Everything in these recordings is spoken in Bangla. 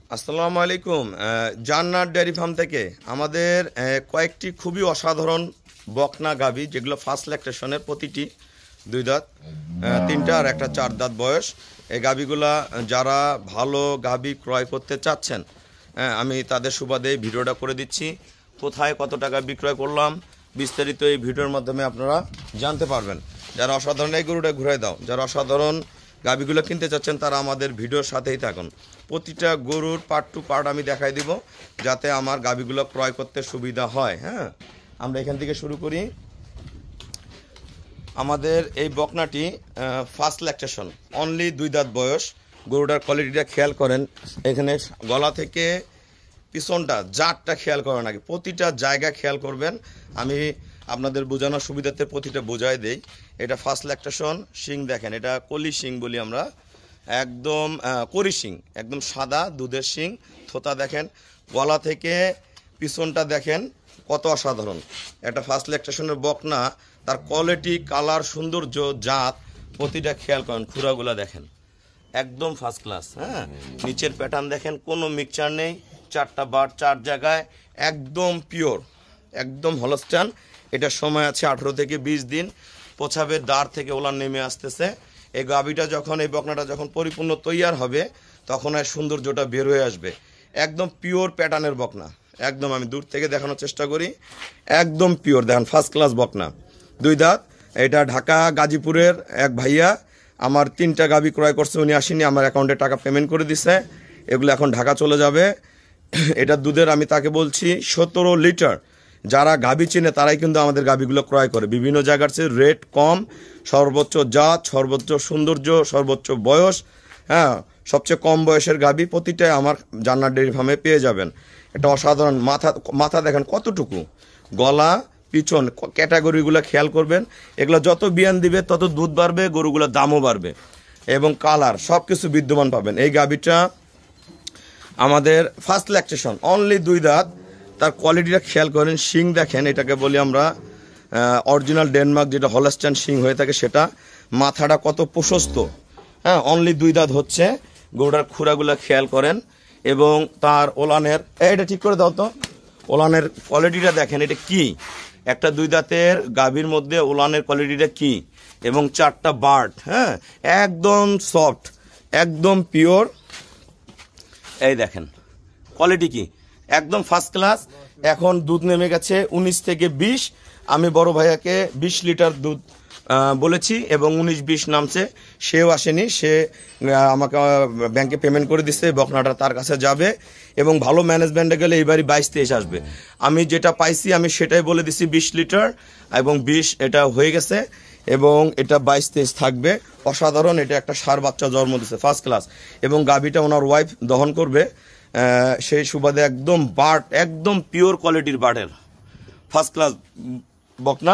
আসসালামু আলাইকুম। জান্নাত ডেয়ারি ফার্ম থেকে আমাদের কয়েকটি খুবই অসাধারণ বকনা গাভী, যেগুলো ফার্স্ট ল্যাকটেশনের, প্রতিটি 2 দাঁত, 3টা আর একটা 4 দাঁত বয়স। এই গাভীগুলা যারা ভালো গাভী ক্রয় করতে চাচ্ছেন, আমি তাদের সুবাদে ভিডিওটা করে দিচ্ছি। কোথায় কত টাকা বিক্রয় করলাম বিস্তারিত এই ভিডিওর মাধ্যমে আপনারা জানতে পারবেন। যারা অসাধারণ, এই গরুটা ঘুরাই দাও, যারা অসাধারণ গাভীগুলো কিনতে চাচ্ছেন তারা আমাদের ভিডিওর সাথেই থাকুন। প্রতিটা গরুর পার্ট টু পার্ট আমি দেখাই দিব, যাতে আমার গাভীগুলো ক্রয় করতে সুবিধা হয়। হ্যাঁ, আমরা এখান থেকে শুরু করি। আমাদের এই বকনাটি ফার্স্ট ল্যাকটেশন, অনলি 2 দাঁত বয়স। গরুটার কোয়ালিটিটা খেয়াল করেন, এখানে গলা থেকে পিছনটা জাতটা খেয়াল করেন, আগে প্রতিটা জায়গা খেয়াল করবেন। আমি আপনাদের বোঝানোর সুবিধাতে প্রতিটা বোঝাই দেই। এটা ফার্স্ট ল্যাকটেশন। শিং দেখেন, এটা কলি শিং বলি আমরা, একদম করি শিং, একদম সাদা দুধের শিং। থোতা দেখেন, গলা থেকে পিছনটা দেখেন কত অসাধারণ। একটা ফার্স্ট ল্যাকটেশনের বকনা, তার কোয়ালিটি, কালার, সৌন্দর্য, জাত প্রতিটা খেয়াল করেন। খুরাগুলা দেখেন একদম ফার্স্ট ক্লাস। হ্যাঁ, নিচের প্যাটার্ন দেখেন, কোনো মিক্সচার নেই, 4টা বার 4 জায়গায়, একদম পিওর, একদম হলস্টাইন। এটার সময় আছে 18 থেকে 20 দিন। পোছাবের দাঁড় থেকে ওলান নেমে আসতেছে। এই গাভীটা যখন, এই বকনাটা যখন পরিপূর্ণ তৈয়ার হবে, তখন আর সৌন্দর্যটা বের হয়ে আসবে। একদম পিওর প্যাটার্নের বকনা, একদম আমি দূর থেকে দেখানোর চেষ্টা করি, একদম পিওর। দেখেন ফার্স্ট ক্লাস বকনা, 2 দাঁত। এটা ঢাকা গাজীপুরের এক ভাইয়া আমার 3টা গাভী ক্রয় করছে, উনি আসেনি, আমার অ্যাকাউন্টে টাকা পেমেন্ট করে দিছে। এগুলো এখন ঢাকা চলে যাবে। এটা দুধের আমি তাকে বলছি 17 লিটার। যারা গাভী চেনে তারাই কিন্তু আমাদের গাভীগুলো ক্রয় করে। বিভিন্ন জায়গার চেয়ে রেট কম, সর্বোচ্চ জাত, সর্বোচ্চ সৌন্দর্য, সর্বোচ্চ বয়স, হ্যাঁ, সবচেয়ে কম বয়সের গাভী প্রতিটাই আমার জান্নাত ডেয়ারি ফার্মে পেয়ে যাবেন। এটা অসাধারণ। মাথা দেখেন কতটুকু, গলা, পিছন, ক্যাটাগরিগুলো খেয়াল করবেন। এগুলো যত বিয়ান দিবে তত দুধ বাড়বে, গরুগুলোর দামও বাড়বে, এবং কালার সব কিছু বিদ্যমান পাবেন। এই গাভীটা আমাদের ফার্স্ট ল্যাকটেশন, অনলি 2 দাঁত। তার কোয়ালিটিটা খেয়াল করেন। শিং দেখেন, এটাকে বলি আমরা অরিজিনাল ডেনমার্ক, যেটা হলস্টাইন শিং হয়ে থাকে সেটা। মাথাটা কত প্রশস্ত, হ্যাঁ, অনলি 2 দাঁত হচ্ছে। গরুটার খুরাগুলো খেয়াল করেন, এবং তার ওলানের, এটা ঠিক করে দাও তো, ওলানের কোয়ালিটিটা দেখেন। এটা কি, একটা 2 দাঁতের গাভীর মধ্যে ওলানের কোয়ালিটিটা কি, এবং 4টা বার্ড, হ্যাঁ, একদম সফট, একদম পিওর। এই দেখেন কোয়ালিটি কি, একদম ফার্স্ট ক্লাস। এখন দুধ নেমে গেছে 19 থেকে 20। আমি বড় ভাইয়াকে 20 লিটার দুধ বলেছি, এবং 19-20 নামছে। সেও আসেনি, সে আমাকে ব্যাংকে পেমেন্ট করে দিচ্ছে, বকনাটা তার কাছে যাবে। এবং ভালো ম্যানেজমেন্টে গেলে এইবারই 22-23 আসবে। আমি যেটা পাইছি আমি সেটাই বলে দিছি, 20 লিটার, এবং 20 এটা হয়ে গেছে, এবং এটা 22-23 থাকবে। অসাধারণ। এটা একটা ষাঁড় বাচ্চা জন্ম দিচ্ছে, ফার্স্ট ক্লাস। এবং গাভীটা ওনার ওয়াইফ দহন করবে, সেই সুবাদে একদম বাট, একদম পিওর কোয়ালিটির বাটের ফার্স্ট ক্লাস বকনা।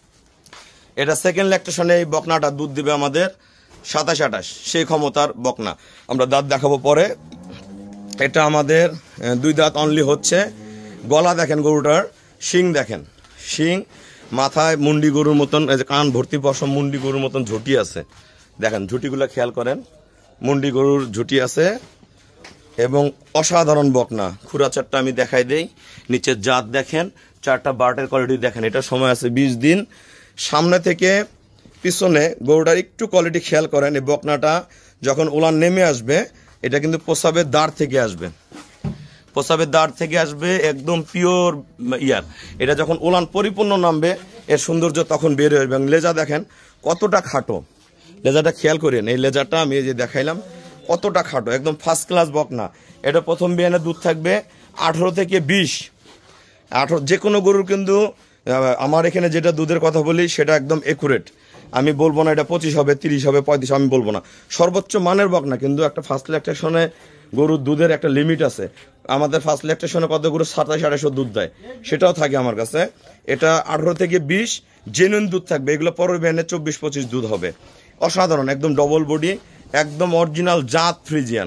এটা সেকেন্ড ল্যাকটেশনে এই বকনাটা দুধ দিবে আমাদের 27-28, সেই ক্ষমতার বকনা। আমরা দাঁত দেখাবো পরে। এটা আমাদের 2 দাঁত অনলি হচ্ছে। গলা দেখেন গরুটার, শিং দেখেন, শিং, মাথায় মুন্ডি গরুর মতন, এই যে কান ভর্তি পশম, মুন্ডি গরুর মতন ঝুটি আছে। দেখেন ঝুটিগুলো খেয়াল করেন, মুন্ডি গরুর ঝুটি আছে, এবং অসাধারণ বকনা। খুরা 4টা আমি দেখাই দেই। নিচের জাত দেখেন, 4টা বার্টের কোয়ালিটি দেখেন। এটা সময় আছে 20 দিন। সামনে থেকে পিছনে গরুটার একটু কোয়ালিটি খেয়াল করেন। এই বকনাটা যখন ওলান নেমে আসবে, এটা কিন্তু প্রসাবের দাঁড় থেকে আসবে, প্রসাবের দাঁড় থেকে আসবে, একদম পিওর ইয়ার। এটা যখন ওলান পরিপূর্ণ নামবে, এর সৌন্দর্য তখন বের হয়ে আসবে। এবং লেজা দেখেন কতটা খাটো, লেজাটা খেয়াল করেন। এই লেজাটা আমি এই যে দেখাইলাম, কতটা খাটো, একদম ফার্স্ট ক্লাস বকনা। এটা প্রথম বিয়ানে দুধ থাকবে 18 থেকে 20। 18 যে কোনো গরুর কিন্তু, আমার এখানে যেটা দুধের কথা বলি সেটা একদম একুরেট। আমি বলবো না এটা 25 হবে, 30 হবে, 35, আমি বলবো না। সর্বোচ্চ মানের বকনা, কিন্তু একটা ফার্স্ট ল্যাকটেশনে গরুর দুধের একটা লিমিট আছে। আমাদের ফার্স্ট ল্যাকটেশনে কত গরু 27-28 দুধ দেয়, সেটাও থাকে আমার কাছে। এটা 18 থেকে 20 জেনুইন দুধ থাকবে। এগুলো পরের বিয়ানে 24-25 দুধ হবে। অসাধারণ, একদম ডবল বডি, একদম অরিজিনাল জাত ফ্রিজিয়ান।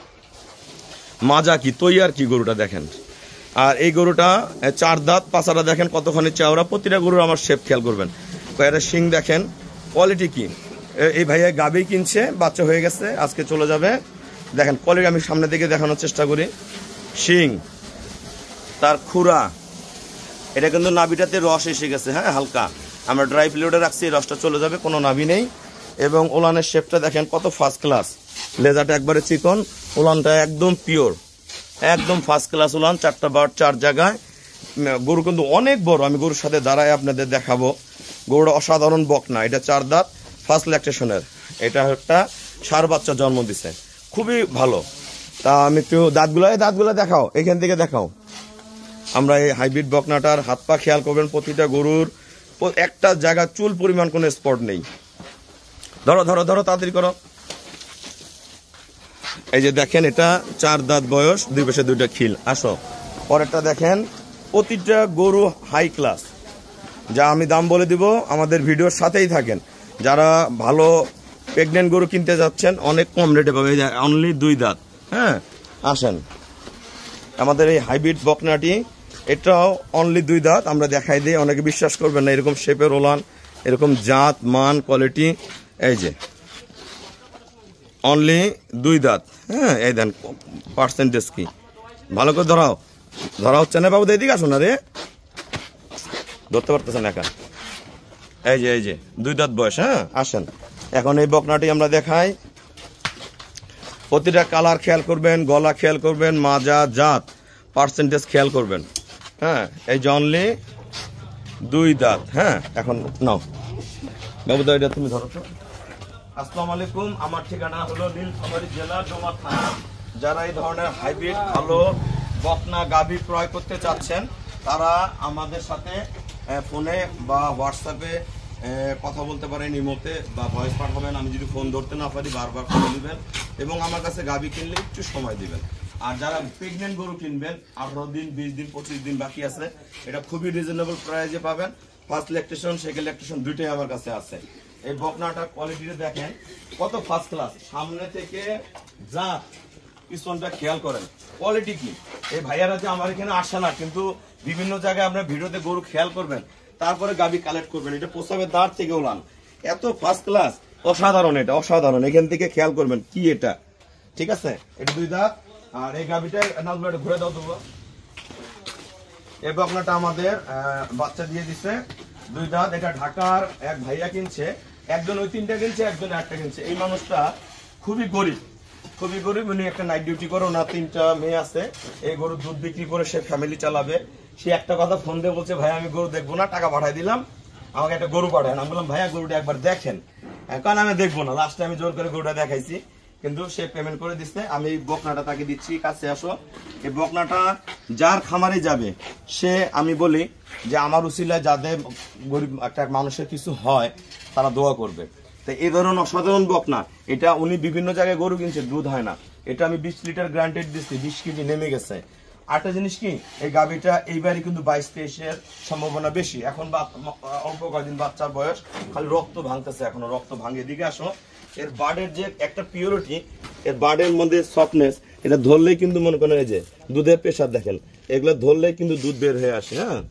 মাজা কি, তৈয়ার কি গরুটা দেখেন। আর এই গরুটা 4 দাঁত, পাছাটা দেখেন কতখানি চাওড়া। প্রতিটা গরুর আমার শেপ খেয়াল করবেন। কয়েকটা শিং দেখেন, কোয়ালিটি কি। এই ভাইয়া গাভী কিনছে, বাচ্চা হয়ে গেছে, আজকে চলে যাবে। দেখেন কোয়ালিটি আমি সামনে থেকে দেখানোর চেষ্টা করি। শিং, তার খুরা, এটা কিন্তু নাভিটাতে রস এসে গেছে, হ্যাঁ হালকা, আমরা ড্রাই পিরিয়ডে রাখছি, রসটা চলে যাবে, কোনো নাভি নেই। এবং ওলানের শেপটা দেখেন কত ফার্স্ট ক্লাস, লেজারটা একবারে চিকন, ওলানটা একদম পিওর, একদম ফার্স্ট ক্লাস ওলান। 4টা বার্ড 4 জায়গায়, গরু কিন্তু অনেক বড়, আমি গরুর সাথে দাঁড়ায় আপনাদের দেখাবো। গরুটা অসাধারণ বকনা, এটা 4 দাঁত, ফার্স্ট ল্যাকটেশনের, এটা একটা ষাঁড় বাচ্চা জন্ম দিছে, খুবই ভালো। তা আমি একটু দাঁতগুলো দেখাও, এখান থেকে দেখাও। আমরা এই হাইব্রিড বকনাটার হাত পা খেয়াল করবেন, প্রতিটা গরুর একটা জায়গা চুল পরিমাণ কোনো স্পট নেই। ধরো ধরো ধরো, তাড়াতাড়ি করো। এই যে দেখেন, এটা 4 দাঁত বয়স, 2 পাশে 2টা খিল। আসো পরেরটা দেখেন, প্রতিটা গরু হাই ক্লাস, যা আমি দাম বলে দিব, আমাদের ভিডিওর সাথেই থাকেন। যারা ভালো প্রেগনেন্ট গরু কিনতে যাচ্ছেন অনেক কম রেটে পাবে, অনলি 2 দাঁত। হ্যাঁ আসেন, আমাদের এই হাইব্রিড বকনাটি, এটাও অনলি 2 দাঁত, আমরা দেখাই দিই, অনেকে বিশ্বাস করবেন না, এরকম শেপের ওলান, এরকম জাত মান কোয়ালিটি। এই যে অনলি 2 দাঁত, হ্যাঁ এই দেন পার্সেন্টেজ কি, ভালো করে ধরা হচ্ছে না বাবু, এদিকে আসুন না রে, ধরতে পারতেছেন একা। এই যে 2 দাঁত বয়স, হ্যাঁ আসেন। এখন এই বকনাটি আমরা দেখাই, প্রতিটা কালার খেয়াল করবেন, গলা খেয়াল করবেন, মাজা জাত পার্সেন্টেজ খেয়াল করবেন। হ্যাঁ এই যে অনলি 2 দাঁত। হ্যাঁ এখন নাও বাবু, দা এটা তুমি ধরো তো। আসসালামু আলাইকুম, আমার ঠিকানা হলো নীলফামারী জেলা ডোমার থানা। যারা এই ধরনের হাইব্রিড ভালো বকনা গাভী ক্রয় করতে চাচ্ছেন, তারা আমাদের সাথে ফোনে বা হোয়াটসঅ্যাপে কথা বলতে পারেন, ইমোতে বা ভয়েস পাঠাবেন। আমি যদি ফোন ধরতে না পারি বারবার ফোন দিবেন, এবং আমার কাছে গাভী কিনলে একটু সময় দিবেন। আর যারা প্রেগনেন্ট গরু কিনবেন, 18 দিন 20 দিন 25 দিন বাকি আছে, এটা খুবই রিজনেবল প্রাইসে পাবেন। ফার্স্ট ল্যাকটেশন সেকেন্ড ল্যাকটেশন দুইটাই আমার কাছে আছে। এই বকনাটার কোয়ালিটিটা দেখেন কত ফার্স্ট ক্লাস, সামনে থেকে যা পিছনটা খেয়াল করেন কোয়ালিটি কি। এই ভাইয়ারা যে আমার এখানে আসে না, কিন্তু বিভিন্ন জায়গায় আপনার ভিডিওতে গরু খেয়াল করবেন, তারপরে গাভী কালেক্ট করবেন। এটা প্রসাবের দাঁড় থেকে ওলান, এত ফার্স্ট ক্লাস, অসাধারণ, এটা অসাধারণ। এখান থেকে খেয়াল করবেন কি এটা, ঠিক আছে। এটা 2 দাঁত। আর এই গাভীটা নাজমুল ঘুরে দাও তো, এই বকনাটা আমাদের বাচ্চা দিয়ে দিছে, 2 দাঁত। এটা ঢাকার এক ভাইয়া কিনছে, একজন ওই 3টা কিনছে, একজন 1টা কিনছে। এই মানুষটা খুবই গরিব, উনি একটা নাইট ডিউটি করে, ওনার 3টা মেয়ে আছে। এই গরু দুধ বিক্রি করে সে ফ্যামিলি চালাবে। সে একটা কথা ফোন দিয়ে বলছে, ভাই আমি গরু দেখবো না, টাকা পাঠাই দিলাম, আমাকে একটা গরু পাঠায়। আমি বললাম ভাইয়া গরুটা একবার দেখেন, কারণ আমি দেখবো না। লাস্টে আমি জোর করে গরুটা দেখাইছি, কিন্তু সে পেমেন্ট করে দিচ্ছে। আমি এই বকনাটা তাকে দিচ্ছি, কাছে আসো। এই বকনাটা যার খামারে যাবে, সে আমি বলি যে আমার উসিলায় যাদের গরিব একটা মানুষের কিছু হয়, তারা দোয়া করবে। তো এই ধরনের অসাধারণ বকনা, এটা উনি বিভিন্ন জায়গায় গরু কিনছে, দুধ হয় না। এটা আমি 20 লিটার গ্রান্টেড দিচ্ছি, 20 কেজি নেমে গেছে। আরেকটা জিনিস কি, এই গাভীটা এইবারই কিন্তু 22-23-এর সম্ভাবনা বেশি। এখন অল্প কয়েকদিন বাচ্চার বয়স, খালি রক্ত ভাঙতেছে, এখনো রক্ত ভাঙে। দিকে আসো। এর বার্ডের যে একটা পিওরিটি, এর বার্ডের মধ্যে সফটনেস, এটা ধরলেই কিন্তু মনে করেন এই যে দুধের প্রেশার দেখেন, এগুলো ধরলেই কিন্তু দুধ বের হয়ে আসে। হ্যাঁ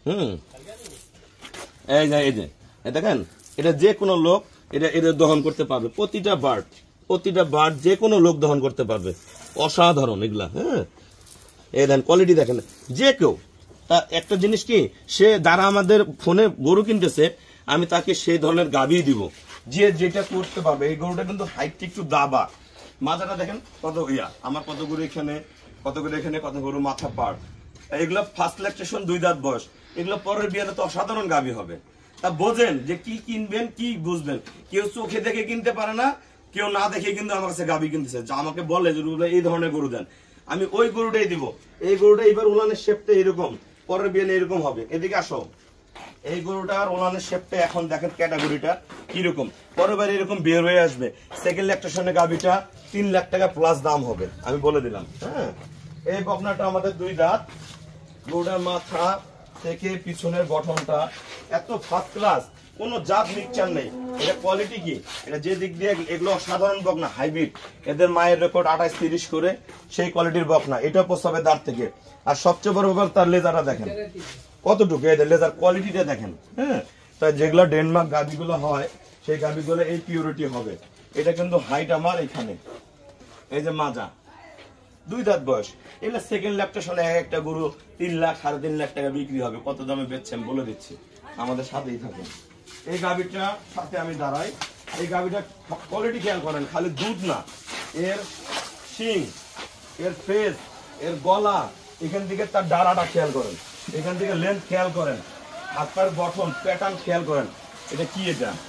এই যে দেখেন, এটা যে কোনো লোক এটা দহন করতে পারবে। প্রতিটা বার্ড যে কোনো লোক দহন করতে পারবে, অসাধারণ এগুলা। হ্যাঁ এই দেন কোয়ালিটি দেখেন, যে কেউ। তা একটা জিনিস কি, সে যারা আমাদের ফোনে গরু কিনতেছে, আমি তাকে সেই ধরনের গাভী দিব, যে যেটা করতে পারবে। এই গরুটা কিন্তু হাইটটা একটু দাবা, মাথাটা দেখেন কত আমার কত গরু এখানে, কত গরু এখানে, কত গরু মাথা পাড়। এগুলো ফার্স্ট ল্যাকটেশন 2 দাঁত বয়স, এগুলো পরের বিয়াতে তো অসাধারণ গাভী হবে। তা বোঝেন যে কি কিনবেন, কি বুঝবেন। কেউ চোখে দেখে কিনতে পারে না, কেউ না দেখে কিন্তু আমার কাছে গাভী কিনতেছে, যা আমাকে বলে যে এই ধরনের গরু দেন, আমি ওই গরুটাই দিব। এই গরুটা এবার উলানের শেপটা এরকম, পরের বিয়ানে এরকম হবে। এদিকে আসো, এই গরুটার ওলানের শেপটা এখন দেখেন ক্যাটাগরিটা কিরকম, পরের বার এরকম বের হয়ে আসবে। সেকেন্ড ল্যাকটেশনের গাভীটা 3 লাখ টাকা প্লাস দাম হবে, আমি বলে দিলাম। হ্যাঁ এই বকনাটা আমাদের 2 দাঁত। গরুটার মাথা থেকে পিছনের গঠনটা এত ফার্স্ট ক্লাস, কোনো জাত মিক্সচার নেই। এটা কোয়ালিটি কি, এটা যে দিক দিয়ে এগুলো সাধারণ বকনা, হাইব্রিড। এদের মায়ের রেকর্ড 28-30 করে, সেই কোয়ালিটির বকনা। এটা প্রস্তাবে দাঁত থেকে। আর সবচেয়ে বড় ব্যাপার, তার লেজারটা দেখেন কতটুকু, এদের লেজার কোয়ালিটিটা দেখেন। হ্যাঁ তাই যেগুলো ডেনমার্ক গাভীগুলো হয়, সেই গাভীগুলো এই পিউরিটি হবে। এটা কিন্তু হাইট আমার এখানে, এই যে মাজা 2 দাঁত বয়স, এগুলো সেকেন্ড ল্যাকটেশনে একটা গরু 3 লাখ 3.5 লাখ টাকা বিক্রি হবে। কত দামে বেচছেন বলে দিচ্ছি, আমাদের সাথেই থাকুন। এই গাভীটা সাথে আমি দাঁড়াই। এই গাভীটা কোয়ালিটি খেয়াল করেন, খালি দুধ না, এর শিং, এর ফেস, এর গলা, এখান থেকে তার ডাড়াটা খেয়াল করেন, এখান থেকে লেন্থ খেয়াল করেন, হাত পায়ের গঠন প্যাটার্ন খেয়াল করেন। এটা কি?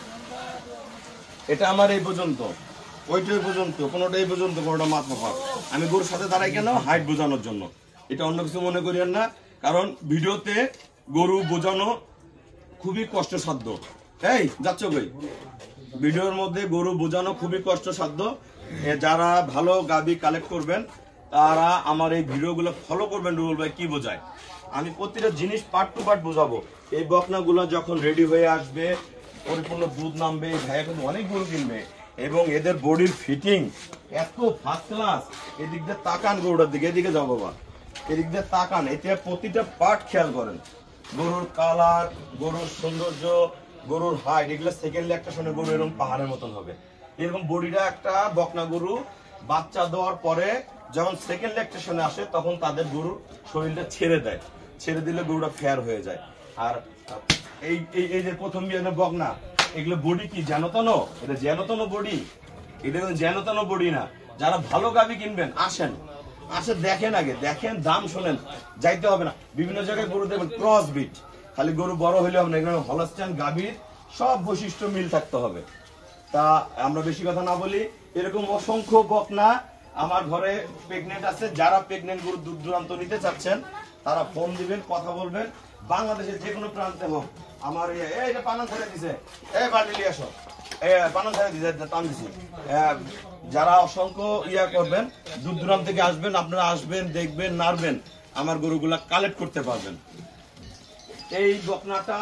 এটা আমার এই পর্যন্ত, ওইটাই পর্যন্ত, কোনোটাই পর্যন্ত, কোনোটা মাথা ফাঁক। আমি গরুর সাথে দাঁড়াই কেন? হাইট বোঝানোর জন্য। এটা অন্য কিছু মনে করিয়েন না, কারণ ভিডিওতে গরু বোঝানো খুবই কষ্টসাধ্য। এই যাচ্ছ কই? ভিডিওর মধ্যে গরু বোঝানো খুবই কষ্টসাধ্য। যারা ভালো গাভী কালেক্ট করবেন তারা আমার এই ভিডিওগুলো ফলো করবেন। রুবেল ভাই কি বোঝায়, আমি প্রতিটা জিনিস পার্ট টু পার্ট বোঝাবো। এই বকনাগুলো যখন রেডি হয়ে আসবে, পরিপূর্ণ দুধ নামবে, ভাইয়া কিন্তু অনেক গরু কিনবে, এবং এদের বডির ফিটিং এত ফার্স্ট ক্লাস। এদিক দিয়ে তাকান গরুটার দিকে, এদিকে যাও বাবা, এদিক দিয়ে তাকান, এতে প্রতিটা পার্ট খেয়াল করেন। গরুর কালার, গরুর সৌন্দর্য, গরুর হাইট, এগুলো সেকেন্ড ল্যাকটেশনে গরু এরকম পাহাড়ের মতন হবে। এরকম বডিটা একটা বকনা গরু বাচ্চা দেওয়ার পরে যখন সেকেন্ড ল্যাকটেশনে আসে, তখন তাদের গরুর শরীরটা ছেড়ে দেয়, ছেড়ে দিলে গরুটা ফেয়ার হয়ে যায়। আর এই যে প্রথম বিয়ানের বকনা, এগুলো বডি কি জ্যানতনো? এটা জ্যানতনো বডি, এটা কিন্তু জ্যানতনো বডি না। যারা ভালো গাভী কিনবেন আসেন, আসে দেখেন, আগে দেখেন, দাম শোনেন, যাইতে হবে না। বিভিন্ন জায়গায় গরু দেখবেন ক্রস বিট, খালি গরু বড় হইলে হবে না, এখানে হলস্টাইন গাভীর সব বৈশিষ্ট্য মিল থাকতে হবে। তা আমরা বেশি কথা না বলি, এরকম অসংখ্য বকনা আমার ঘরে প্রেগনেন্ট আছে। যারা প্রেগনেন্ট গরু দুধ দূরান্ত নিতে চাচ্ছেন তারা ফোন দিবেন, কথা বলবেন। বাংলাদেশের যে কোনো প্রান্তে হোক, আমার এটা পানান ছেড়ে দিছে, এই বাড়ি নিয়ে আসো, পানান ছেড়ে দিছে, টান দিছি। যারা অসংখ্য করবেন, দূর দূরান্ত থেকে আসবেন, আপনারা আসবেন, দেখবেন, নাড়বেন, আমার গরুগুলা কালেক্ট করতে পারবেন। এই বকনাটা,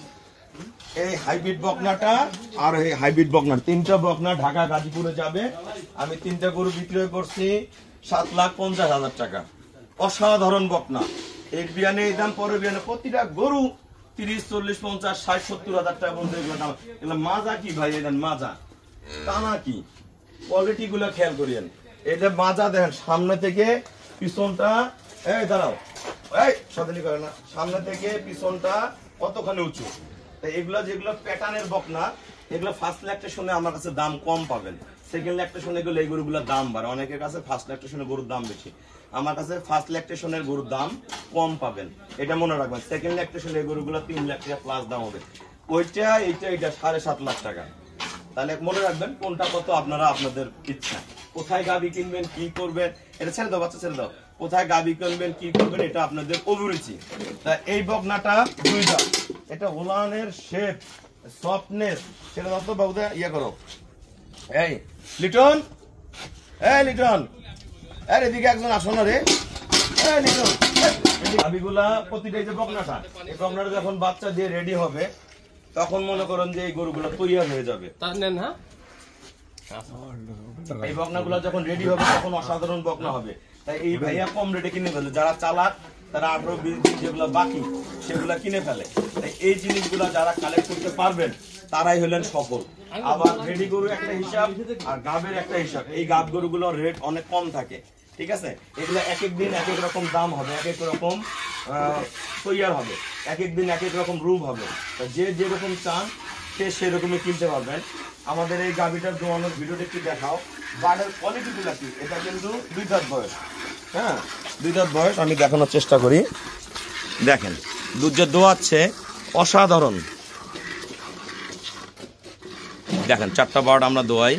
এই হাইব্রিড বকনাটা আর এই হাইব্রিড বকনা, 3টা বকনা ঢাকা গাজীপুরে যাবে। আমি 3টা গরু বিক্রয় করছি 7,50,000 টাকা। অসাধারণ বকনা। এই বিয়ানে এই দাম, পরে বিয়ানে প্রতিটা গরু 30, 40, 50, 60, 70,000 টাকা বলতে। এগুলো মাজা কি ভাই? এদের মাজা টানা কি? কোয়ালিটি গুলা খেয়াল করিয়েন। এটা মাজা দেখেন, সামনে থেকে পিছনটা, এই দাঁড়াও, এই সাদালি করে না, সামনে থেকে পিছনটা কতখানি উঁচু। এগুলো যেগুলো প্যাটার্নের বকনা, এগুলো ফার্স্ট ল্যাকটেশনে আমার কাছে দাম কম পাবেন। সেকেন্ড ল্যাকটেশনে গেলে এই গরুগুলোর দাম বাড়ে। অনেকের কাছে ফার্স্ট ল্যাকটেশনে গরুর দাম বেশি, আমার কাছে ফার্স্ট ল্যাকটেশনের গরুর দাম কম পাবেন। এটা মনে রাখবেন। সেকেন্ড ল্যাকটেশনে এই গরুগুলো 3 লাখ টাকা প্লাস দাম হবে। ওইটা এইটা 7.5 লাখ টাকা। তাহলে মনে রাখবেন কোনটা কত, আপনারা আপনাদের ইচ্ছা। কোথায় গাভী কিনবেন, কি করবেন, এটা ছেড়ে দাও, বাচ্চা ছেড়ে দাও। কোথায় গাভী কিনবেন, কি করবেন, এটা আপনাদের অভিরুচি। তা এই বকনাটা 2 দাঁত, এটা ওলানের শেপ, সফটনেস, সেটা দাও তো বাবুদা, করো। এই লিটন, এই লিটন, এদিকে একজন আসো না রে। এই লিটন, গাভীগুলা প্রতিটাই যে বকনাটা, এই বকনাটা যখন বাচ্চা দিয়ে রেডি হবে, তখন মনে করেন যে এই গরুগুলো তৈরি হয়ে যাবে। এই বকনাগুলো যখন রেডি হবে তখন অসাধারণ বকনা হবে। তাই এই ভাইয়া কম রেটে কিনে ফেলে। যারা চালাক তারা 18-20 দিন যেগুলো বাকি সেগুলা কিনে ফেলে। তাই এই জিনিসগুলা যারা কালেক্ট করতে পারবেন তারাই হলেন সফল। আবার রেডি গরু একটা হিসাব আর গাবের একটা হিসাব। এই গাব গরুগুলোর রেট অনেক কম থাকে, ঠিক আছে? এগুলো এক এক দিন এক এক রকম দাম হবে, এক এক রকম তৈয়ার হবে, এক এক দিন এক এক রকম রূপ হবে। যে যেরকম চান সে সেরকমই কিনতে পারবেন। আমাদের এই গাভীটার দোয়ানোর ভিডিওটা একটু দেখাও। বাড়ের কোয়ালিটিগুলো কি? এটা কিন্তু 2 দাঁত বয়স, হ্যাঁ 2 দাঁত বয়স। আমি দেখানোর চেষ্টা করি। দেখেন দুধ যে দোয়াচ্ছে অসাধারণ। দেখেন 4টা বার্ড আমরা দোয়াই।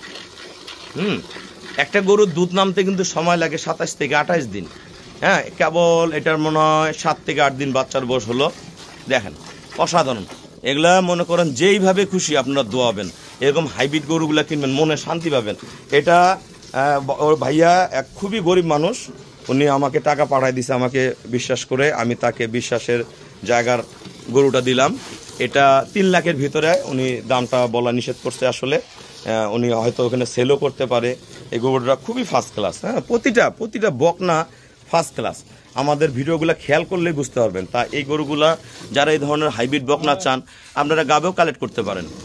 একটা গরুর দুধ নামতে কিন্তু সময় লাগে 27 থেকে 28 দিন। হ্যাঁ, কেবল এটার মনে হয় 7 থেকে 8 দিন বাচ্চার বয়স হলো। দেখেন অসাধারণ। এগুলা মনে করেন যেইভাবে খুশি আপনারা দোয়াবেন। এরকম হাইব্রিড গরুগুলা কিনবেন, মনে শান্তি পাবেন। এটা ওর ভাইয়া এক খুবই গরিব মানুষ, উনি আমাকে টাকা পাঠায় দিছে আমাকে বিশ্বাস করে। আমি তাকে বিশ্বাসের জায়গার গরুটা দিলাম। এটা 3 লাখের ভিতরে উনি দামটা বলা নিষেধ করছে। আসলে উনি হয়তো ওখানে সেলও করতে পারে। এই গরুটা খুবই ফার্স্ট ক্লাস। হ্যাঁ, প্রতিটা বকনা ফার্স্ট ক্লাস। আমাদের ভিডিওগুলো খেয়াল করলে বুঝতে পারবেন। তা এই গরুগুলা যারা এই ধরনের হাইব্রিড বকনা চান আপনারা গাবেও কালেক্ট করতে পারেন।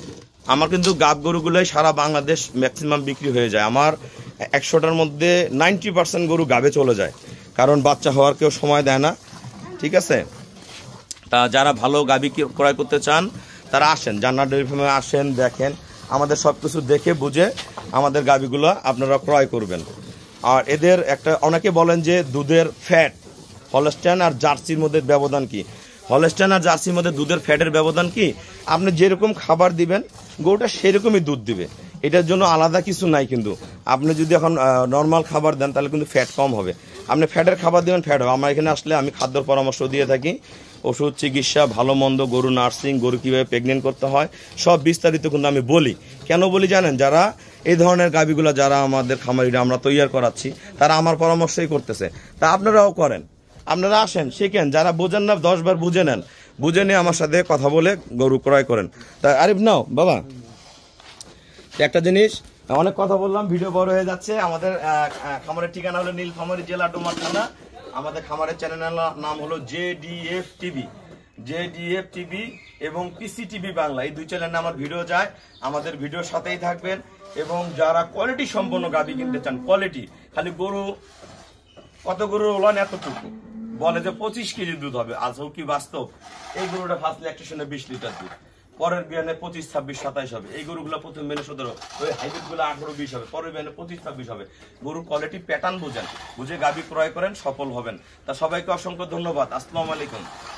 আমার কিন্তু গাব গরুগুলোই সারা বাংলাদেশ ম্যাক্সিমাম বিক্রি হয়ে যায়। আমার 100টার মধ্যে 90% গরু গাবে চলে যায়, কারণ বাচ্চা হওয়ার কেউ সময় দেয় না। ঠিক আছে, তা যারা ভালো গাবি ক্রয় করতে চান তারা আসেন, জান্নাত ডেইরি ফার্মে আসেন, দেখেন আমাদের সব কিছু দেখে বুঝে আমাদের গাবিগুলো আপনারা ক্রয় করবেন। আর এদের একটা, অনেকে বলেন যে দুধের ফ্যাট হলস্টাইন আর জার্সির মধ্যে ব্যবধান কি? হলস্টাইন আর জার্সির মধ্যে দুধের ফ্যাটের ব্যবধান কি? আপনি যেরকম খাবার দিবেন গরুটা সেরকমই দুধ দিবে, এটার জন্য আলাদা কিছু নাই। কিন্তু আপনি যদি এখন নর্মাল খাবার দেন তাহলে কিন্তু ফ্যাট কম হবে। আপনি ফ্যাটের খাবার দেবেন, ফ্যাট হবে। আমার এখানে আসলে আমি খাদ্যর পরামর্শ দিয়ে থাকি, ওষুধ, চিকিৎসা, ভালো মন্দ, গরু নার্সিং, গরু কীভাবে প্রেগনেন্ট করতে হয় সব বিস্তারিত কিন্তু আমি বলি। কেন বলি জানেন? যারা এই ধরনের গাভীগুলো যারা আমাদের খামারিরা আমরা তৈরি করাচ্ছি তারা আমার পরামর্শই করতেছে, তা আপনারাও করেন। আপনারা আসেন, শিখেন, যারা বোঝেন না 10 বার বুঝে নেন, বুঝে নিয়ে আমার সাথে কথা বলে গরু ক্রয় করেন। তা আরিফ নাও বাবা একটা জিনিস, অনেক কথা বললাম, ভিডিও বড় হয়ে যাচ্ছে। আমাদের খামারের ঠিকানা হলো নীলফামারী জেলা ডোমার থানা। আমাদের খামারের চ্যানেলের নাম হলো জেডিএফ টিভি এবং পিসি টিভি বাংলা, এই 2 চ্যানেলে আমার ভিডিও যায়। আমাদের ভিডিওর সাথেই থাকবেন। এবং যারা কোয়ালিটি সম্পন্ন গাভী কিনতে চান, কোয়ালিটি, খালি গরু কত গরু ওলান এতটুকু বলে যে 25 কেজি দুধ হবে, আজও কি বাস্তব? এই গরুটা ফার্স্ট ল্যাকটেশনে 20 লিটার দুধ, পরের বিয়ানে 25, 26, 27 হবে। এই গরুগুলো প্রথম বিয়ানে 17, ওই হাইব্রিড গুলো 18, 20 হবে, পরের বিয়ানে 25, 26 হবে। গরুর কোয়ালিটি প্যাটার্ন বুঝেন, বুঝে গাভী ক্রয় করেন, সফল হবেন। তা সবাইকে অসংখ্য ধন্যবাদ। আসসালামু আলাইকুম।